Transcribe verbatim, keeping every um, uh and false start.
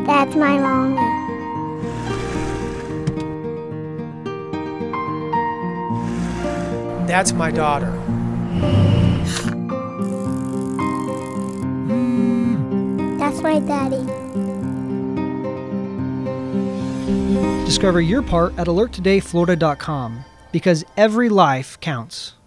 That's my mommy. That's my daughter. That's my daddy. Discover your part at alert today florida dot com, because every life counts.